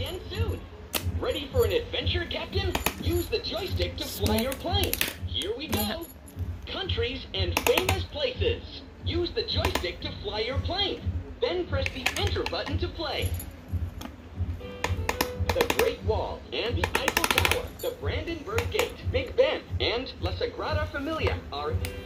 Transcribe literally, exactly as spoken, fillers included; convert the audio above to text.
again soon. Ready for an adventure, Captain? Use the joystick to fly your plane. Here we go. Countries and famous places. Use the joystick to fly your plane. Then press the enter button to play. The Great Wall and the Eiffel Tower, the Brandenburg Gate, Big Ben, and La Sagrada Familia are